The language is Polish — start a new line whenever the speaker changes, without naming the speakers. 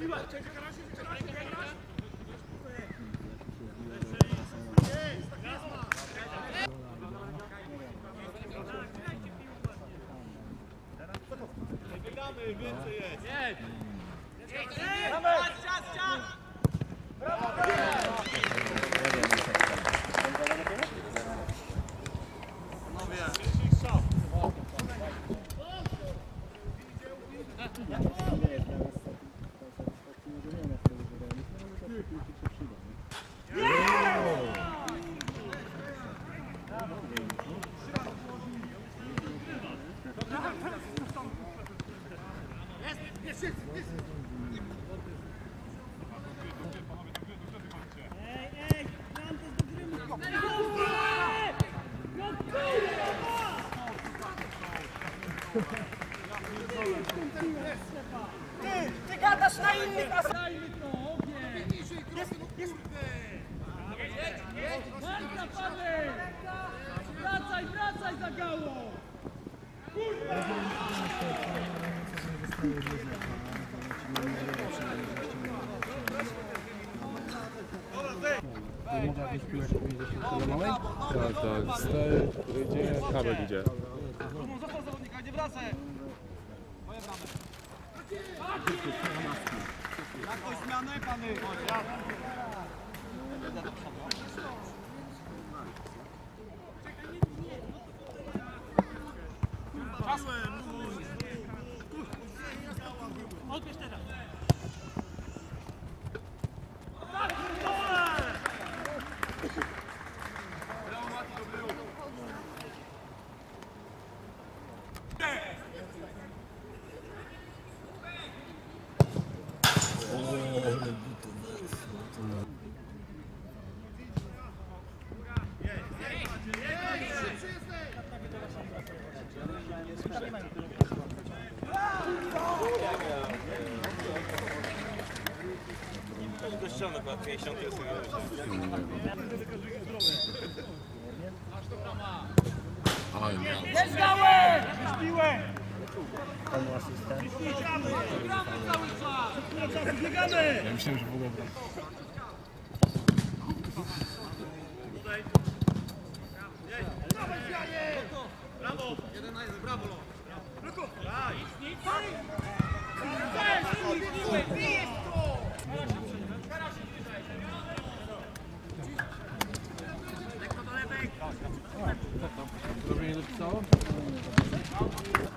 Więcej jest!
Ty gadasz na innych, a wracaj za gałą!
Mogła być piłek do małej? Tak. Gdzie kabel idzie?
Został zawodnika, nie wracaj! Moje bramy. Jakąś zmianę, pany! Odbierz teraz!
Do ściany, 50 jest.
Jest gałę!
Panu asystent.
Biegamy!
Ja myślałem, że w ogóle...
Brawo! 1 na 1, brawo! Brawo!
Zrobienie dopisało?